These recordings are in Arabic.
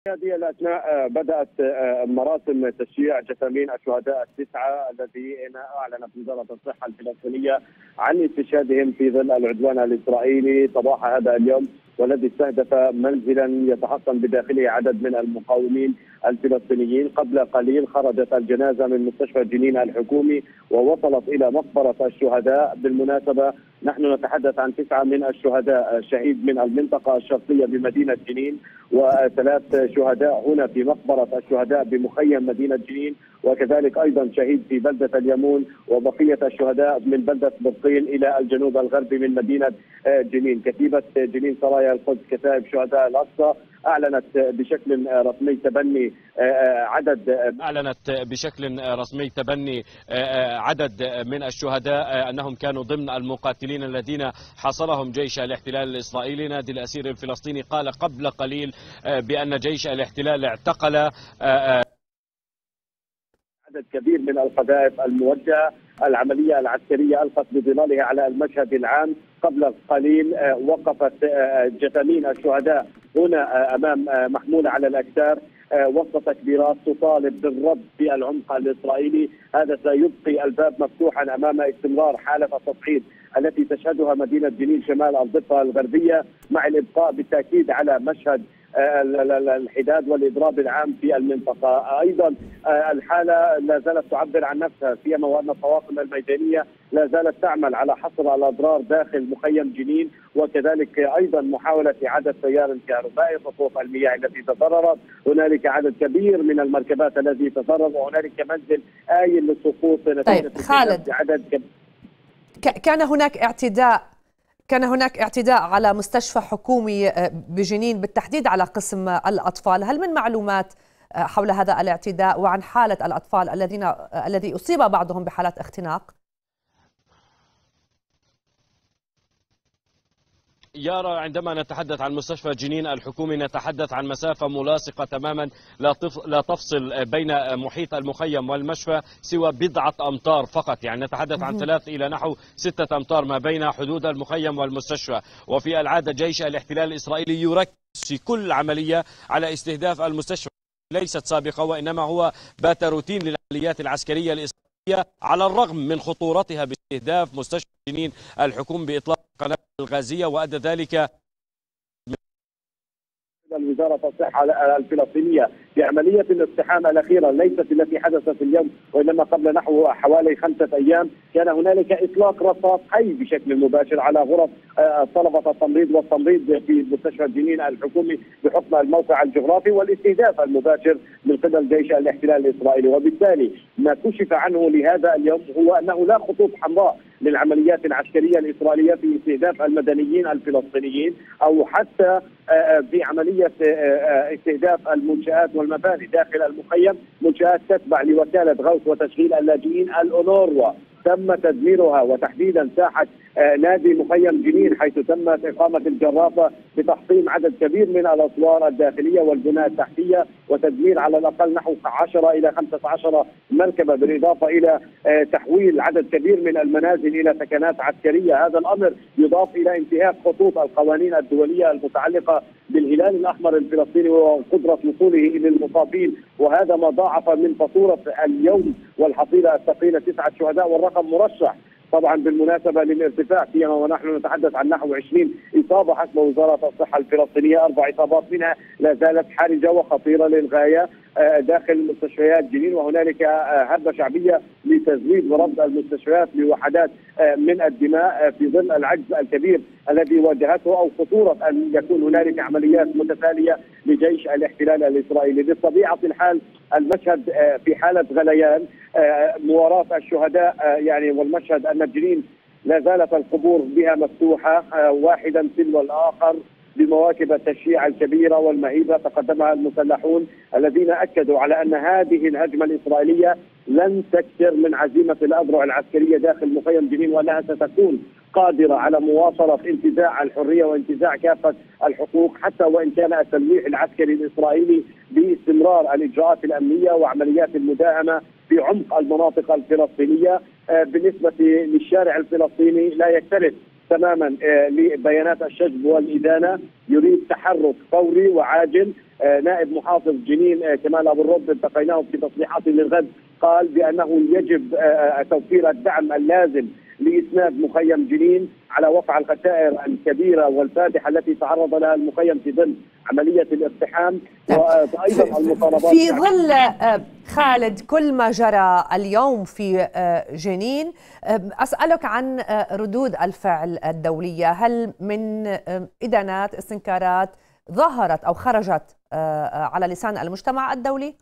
هذه الأثناء بدأت مراسم تشييع جثامين الشهداء التسعة الذين أعلنت وزارة الصحة الفلسطينية عن استشهادهم في ظل العدوان الإسرائيلي صباح هذا اليوم، والذي استهدف منزلا يتحصن بداخله عدد من المقاومين الفلسطينيين. قبل قليل خرجت الجنازة من مستشفى جنين الحكومي ووصلت إلى مقبرة الشهداء. بالمناسبة نحن نتحدث عن 9 من الشهداء، شهيد من المنطقة الشرقية بمدينة جنين، و3 شهداء هنا في مقبرة الشهداء بمخيم مدينة جنين، وكذلك أيضا شهيد في بلدة اليمون، وبقية الشهداء من بلدة برقين إلى الجنوب الغربي من مدينة جنين. كتيبة جنين سرايا القدس كتائب شهداء الأقصى أعلنت بشكل رسمي تبني عدد من الشهداء أنهم كانوا ضمن المقاتلين الذين حاصرهم جيش الاحتلال الإسرائيلي. نادي الأسير الفلسطيني قال قبل قليل بأن جيش الاحتلال اعتقل عدد كبير من القذائف الموجهة. العملية العسكرية ألقت بظلالها على المشهد العام. قبل قليل وقفت جثامين الشهداء هنا أمام محمولة على الأكتار وسط تكبيرات تطالب بالرد في العمق الإسرائيلي. هذا سيبقي الباب مفتوحا أمام استمرار حالة التصعيد التي تشهدها مدينة جنين شمال الضفة الغربية، مع الإبقاء بالتأكيد على مشهد الحداد والإضراب العام في المنطقة. أيضا الحالة لا زالت تعبر عن نفسها، سيما وأن الطواقم الميدانية لا زالت تعمل على حصر الأضرار داخل مخيم جنين، وكذلك أيضا محاولة إعادة تيار الكهربائي، خطوط المياه التي تضررت. هنالك عدد كبير من المركبات التي تضرر، وهنالك منزل آيل للسقوط. طيب خالد، كان هناك اعتداء على مستشفى حكومي بجنين بالتحديد على قسم الأطفال. هل من معلومات حول هذا الاعتداء وعن حالة الأطفال الذي أصيب بعضهم بحالات اختناق؟ يارا، عندما نتحدث عن مستشفى جنين الحكومي نتحدث عن مسافة ملاصقة تماما لا تفصل بين محيط المخيم والمشفى سوى بضعة أمتار فقط. يعني نتحدث عن 3 إلى نحو 6 أمتار ما بين حدود المخيم والمستشفى. وفي العادة جيش الاحتلال الإسرائيلي يركز في كل عملية على استهداف المستشفى، ليست سابقة وإنما هو بات روتين للعمليات العسكرية الإسرائيلية، على الرغم من خطورتها باستهداف مستشفى جنين الحكومي بإطلاق قنابل الغازية. وأدى ذلك وزارة الصحة الفلسطينية في عملية الاقتحام الأخيرة، ليست التي حدثت اليوم وإنما قبل نحو حوالي 5 أيام، كان هنالك إطلاق رصاص حي بشكل مباشر على غرف طلبة التمريض والتمريض في مستشفى جنين الحكومي بحكم الموقع الجغرافي والاستهداف المباشر من قبل جيش الاحتلال الإسرائيلي. وبالتالي ما كشف عنه لهذا اليوم هو أنه لا خطوط حمراء للعمليات العسكرية الإسرائيلية في استهداف المدنيين الفلسطينيين أو حتى في عملية استهداف المنشآت والمباني داخل المخيم، منشآت تتبع لوكالة غوث وتشغيل اللاجئين الأونروا تم تدميرها، وتحديدا ساحة نادي مخيم جنين حيث تمت إقامة الجرافة بتحطيم عدد كبير من الأسوار الداخلية والبنى التحتية وتدمير على الأقل نحو 10 إلى 15 مركبة، بالإضافة إلى تحويل عدد كبير من المنازل إلى سكنات عسكرية. هذا الأمر يضاف إلى انتهاك خطوط القوانين الدولية المتعلقة بالهلال الأحمر الفلسطيني وقدرة وصوله للمصابين، وهذا ما ضاعف من فاتورة اليوم والحصيلة الثقيلة 9 شهداء، والرقم مرشح طبعا بالمناسبة للارتفاع، سيما ونحن نتحدث عن نحو 20 إصابة حسب وزارة الصحة الفلسطينية، 4 إصابات منها لا زالت حرجة وخطيرة للغاية داخل مستشفيات جنين. وهنالك هبة شعبية لتزويد ورد المستشفيات بوحدات من الدماء في ظل العجز الكبير الذي واجهته أو خطورة أن يكون هنالك عمليات متتالية لجيش الاحتلال الإسرائيلي. بطبيعة الحال المشهد في حالة غليان، مواراة الشهداء يعني، والمشهد أن جنين لا زالت القبور بها مفتوحة واحدا تلو الآخر بمواكب التشييع الكبيرة والمهيبة تقدمها المسلحون الذين أكدوا على أن هذه الهجمة الإسرائيلية لن تكسر من عزيمة الأذرع العسكرية داخل مخيم جنين، وأنها ستكون قادرة على مواصلة انتزاع الحرية وانتزاع كافة الحقوق، حتى وإن كان التلويح العسكري الإسرائيلي باستمرار الإجراءات الأمنية وعمليات المداهمة في عمق المناطق الفلسطينية بالنسبة للشارع الفلسطيني لا يختلف تماما لبيانات الشجب والإدانة، يريد تحرك فوري وعاجل. نائب محافظ جنين كمال أبو الرب التقيناه في تصريحات للغد قال بأنه يجب توفير الدعم اللازم لإسناد مخيم جنين على وقع الخسائر الكبيرة والفادحة التي تعرض لها المخيم في ظل عملية الاقتحام، وأيضا المطالبات في ظل خالد كل ما جرى اليوم في جنين. أسألك عن ردود الفعل الدولية، هل من إدانات استنكارات ظهرت أو خرجت على لسان المجتمع الدولي؟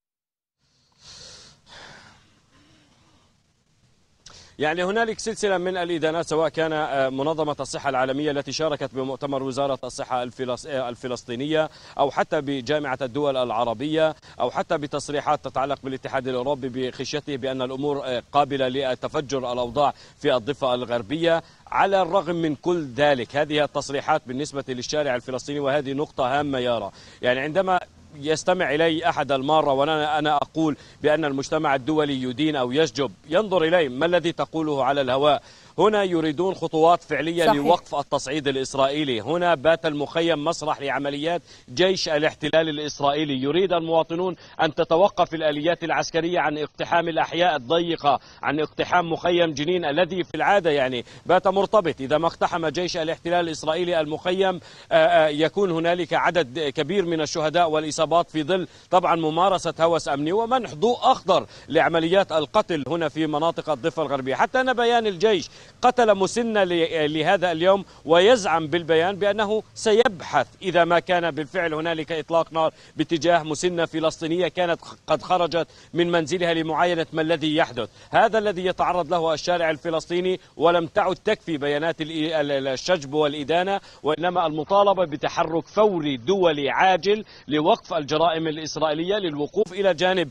يعني هنالك سلسلة من الإدانات، سواء كان منظمة الصحة العالمية التي شاركت بمؤتمر وزارة الصحة الفلسطينية، أو حتى بجامعة الدول العربية، أو حتى بتصريحات تتعلق بالاتحاد الأوروبي بخشيته بأن الأمور قابلة لتفجر الأوضاع في الضفة الغربية. على الرغم من كل ذلك، هذه التصريحات بالنسبة للشارع الفلسطيني، وهذه نقطة هامة يارا، يعني عندما يستمع إلي أحد المارة وأنا أقول بأن المجتمع الدولي يدين أو يشجب، ينظر إلي ما الذي تقوله على الهواء. هنا يريدون خطوات فعلية صحيح. لوقف التصعيد الإسرائيلي. هنا بات المخيم مسرح لعمليات جيش الاحتلال الإسرائيلي. يريد المواطنون أن تتوقف الآليات العسكرية عن اقتحام الأحياء الضيقة، عن اقتحام مخيم جنين الذي في العادة يعني بات مرتبط. إذا ما اقتحم جيش الاحتلال الإسرائيلي المخيم يكون هنالك عدد كبير من الشهداء والإصابات في ظل طبعا ممارسة هوس أمني ومنح ضوء أخضر لعمليات القتل هنا في مناطق الضفة الغربية. حتى أن بيان الجيش قتل مسنة لهذا اليوم، ويزعم بالبيان بأنه سيبحث إذا ما كان بالفعل هنالك إطلاق نار باتجاه مسنة فلسطينية كانت قد خرجت من منزلها لمعاينة ما الذي يحدث. هذا الذي يتعرض له الشارع الفلسطيني، ولم تعد تكفي بيانات الشجب والإدانة، وإنما المطالبة بتحرك فوري دولي عاجل لوقف الجرائم الإسرائيلية، للوقوف إلى جانب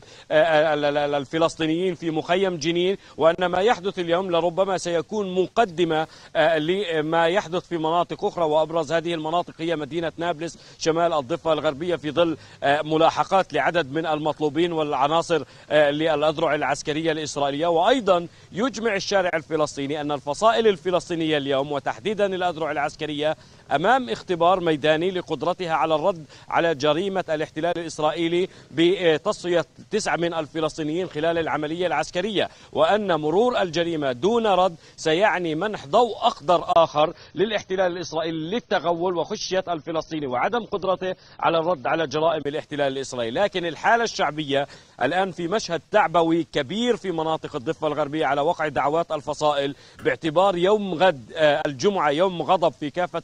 الفلسطينيين في مخيم جنين. وأن ما يحدث اليوم لربما سيكون مقدمة لما يحدث في مناطق أخرى، وأبرز هذه المناطق هي مدينة نابلس شمال الضفة الغربية، في ظل ملاحقات لعدد من المطلوبين والعناصر للأذرع العسكرية الإسرائيلية. وأيضا يجمع الشارع الفلسطيني أن الفصائل الفلسطينية اليوم وتحديدا الأذرع العسكرية أمام اختبار ميداني لقدرتها على الرد على جريمة الاحتلال الإسرائيلي بتصفية 9 من الفلسطينيين خلال العملية العسكرية، وأن مرور الجريمة دون رد سيعني منح ضوء أخضر آخر للاحتلال الإسرائيلي للتغول وخشية الفلسطيني وعدم قدرته على الرد على جرائم الاحتلال الإسرائيلي. لكن الحالة الشعبية الآن في مشهد تعبوي كبير في مناطق الضفة الغربية على وقع دعوات الفصائل، باعتبار يوم غد الجمعة يوم غضب في كافة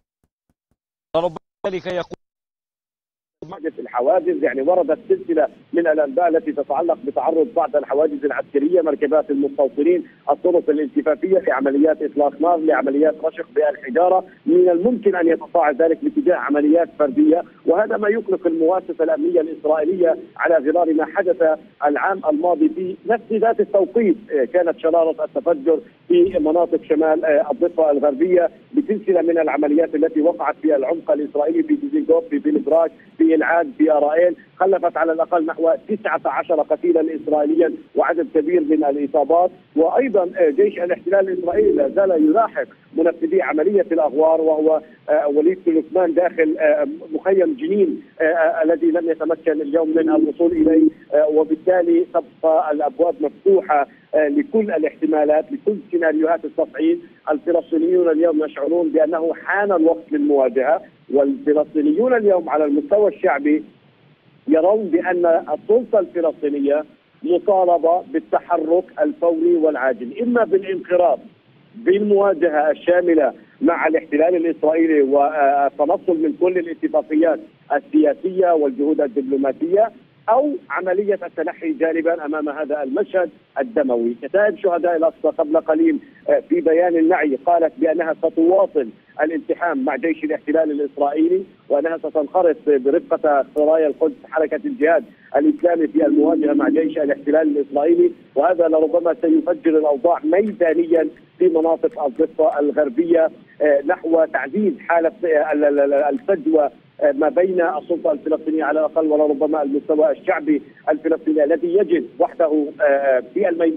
ذلك يقول الحواجز. يعني وردت سلسله من الانباء التي تتعلق بتعرض بعض الحواجز العسكريه، مركبات المستوطنين، الطرق الالتفافيه لعمليات اطلاق نار، لعمليات رشق بالحجاره. من الممكن ان يتصاعد ذلك باتجاه عمليات فرديه، وهذا ما يقلق المؤسسه الامنيه الاسرائيليه على غرار ما حدث العام الماضي في نفس ذات التوقيت. كانت شراره التفجر في مناطق شمال الضفه الغربيه بسلسله من العمليات التي وقعت في العمق الاسرائيلي في ديزنغوف، في بنبراك، في العاد، في أرائيل، خلفت على الأقل نحو 19 قتيلا إسرائيليا وعدد كبير من الإصابات. وأيضا جيش الاحتلال الإسرائيلي لا زال يلاحق منفذي عملية الأغوار، وهو وليد سليمان داخل مخيم جنين الذي لم يتمكن اليوم من الوصول إليه، وبالتالي تبقى الأبواب مفتوحة لكل الاحتمالات، لكل سيناريوهات التصعيد. الفلسطينيون اليوم يشعرون بأنه حان الوقت للمواجهة، والفلسطينيون اليوم على المستوى الشعبي يرون بأن السلطة الفلسطينية مطالبة بالتحرك الفوري والعاجل، إما بالانخراط بالمواجهة الشاملة مع الاحتلال الإسرائيلي والتنصل من كل الاتفاقيات السياسية والجهود الدبلوماسية، أو عملية التنحي جانبا أمام هذا المشهد الدموي. كتائب شهداء الأقصى قبل قليل في بيان معي قالت بأنها ستواصل الالتحام مع جيش الاحتلال الإسرائيلي، وأنها ستنخرط برفقة سرايا القدس حركة الجهاد الإسلامي في المواجهة مع جيش الاحتلال الإسرائيلي. وهذا لربما سيفجر الأوضاع ميدانيا في مناطق الضفة الغربية نحو تعزيز حالة الفجوة ما بين السلطة الفلسطينية على الأقل ولربما المستوى الشعبي الفلسطيني الذي يجد وحده في الميدان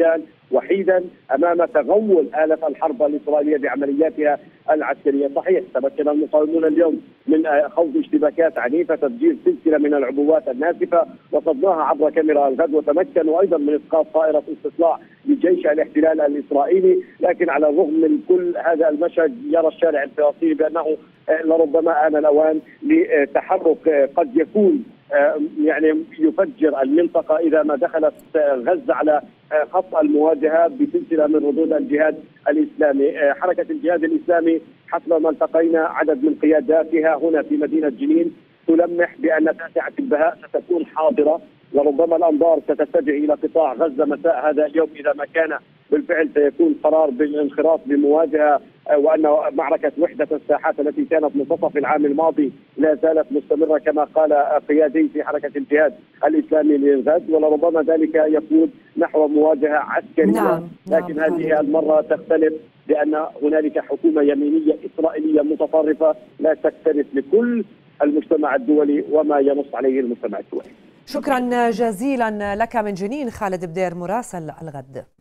وحيدا امام تغول آلة الحرب الاسرائيليه بعملياتها العسكريه. صحيح تمكن المقاومون اليوم من خوض اشتباكات عنيفه، تفجير سلسله من العبوات الناسفه وصدناها عبر كاميرا الغد، وتمكنوا ايضا من اسقاط طائره استطلاع لجيش الاحتلال الاسرائيلي. لكن على الرغم من كل هذا المشهد يرى الشارع الفلسطيني بانه لربما آن الاوان لتحرك قد يكون يعني يفجر المنطقه اذا ما دخلت غزه على خط المواجهه بسلسله من ردود الجهاد الاسلامي. حركه الجهاد الاسلامي حسب ما التقينا عدد من قياداتها هنا في مدينه جنين تلمح بان 9 البهاء ستكون حاضره، وربما الانظار ستتجه الى قطاع غزه مساء هذا اليوم اذا ما كان بالفعل سيكون قرار بالانخراط بمواجهه، وان معركه وحده الساحات التي كانت منتصف العام الماضي لا زالت مستمره كما قال قيادي في حركه الجهاد الاسلامي للغد، ولربما ذلك يقود نحو مواجهه عسكريه. لكن هذه المره تختلف لان هنالك حكومه يمينيه اسرائيليه متطرفه لا تكترث لكل المجتمع الدولي وما ينص عليه المجتمع الدولي. شكرا جزيلا لك من جنين خالد بدير مراسل الغد.